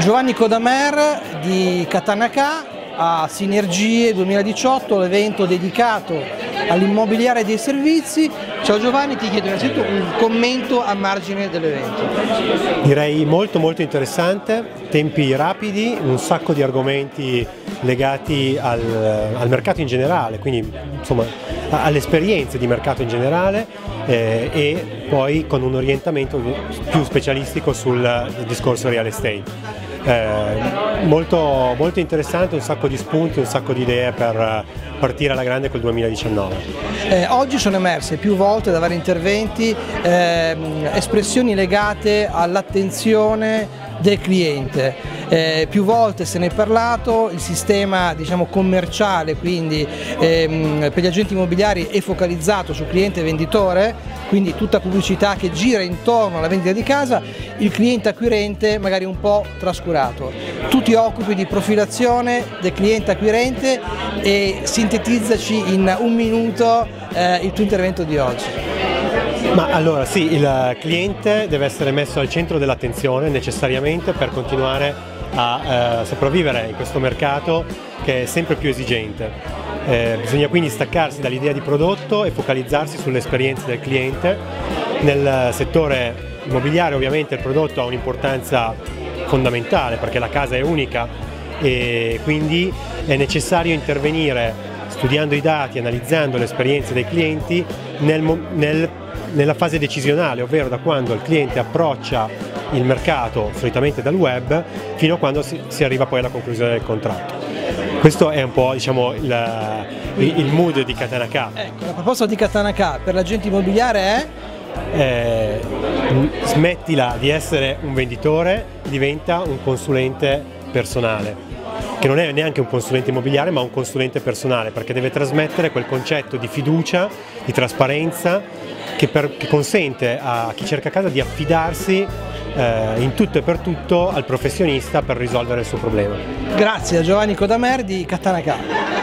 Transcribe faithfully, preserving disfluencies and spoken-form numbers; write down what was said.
Giovanni Codamer di Katanaka a Sinergie duemiladiciotto, l'evento dedicato all'immobiliare dei servizi. Ciao Giovanni, ti chiedo innanzitutto un commento a margine dell'evento. Direi molto molto interessante, tempi rapidi, un sacco di argomenti legati al, al mercato in generale, quindi insomma alle esperienze di mercato in generale eh, e poi con un orientamento più specialistico sul discorso real estate. Eh, molto, molto interessante, un sacco di spunti, un sacco di idee per partire alla grande col duemiladiciannove. Eh, oggi sono emerse più volte da vari interventi eh, espressioni legate all'attenzione del cliente. Eh, più volte se ne è parlato, il sistema diciamo commerciale, quindi ehm, per gli agenti immobiliari è focalizzato sul cliente venditore, quindi tutta pubblicità che gira intorno alla vendita di casa, il cliente acquirente magari un po' trascurato. Tu ti occupi di profilazione del cliente acquirente e sintetizzaci in un minuto eh, il tuo intervento di oggi. Ma allora sì, il cliente deve essere messo al centro dell'attenzione necessariamente per continuare a eh, sopravvivere in questo mercato che è sempre più esigente. Eh, bisogna quindi staccarsi dall'idea di prodotto e focalizzarsi sull'esperienza del cliente. Nel settore immobiliare ovviamente il prodotto ha un'importanza fondamentale perché la casa è unica e quindi è necessario intervenire studiando i dati, analizzando le esperienze dei clienti nel, nel, nella fase decisionale, ovvero da quando il cliente approccia il mercato, solitamente dal web, fino a quando si, si arriva poi alla conclusione del contratto. Questo è un po' diciamo, il, il mood di Katanaka. Ecco, la proposta di Katanaka per l'agente immobiliare è? Eh, smettila di essere un venditore, diventa un consulente personale, che non è neanche un consulente immobiliare ma un consulente personale, perché deve trasmettere quel concetto di fiducia, di trasparenza che, per, che consente a chi cerca casa di affidarsi eh, in tutto e per tutto al professionista per risolvere il suo problema. Grazie a Giovanni Codamer di Katanaka.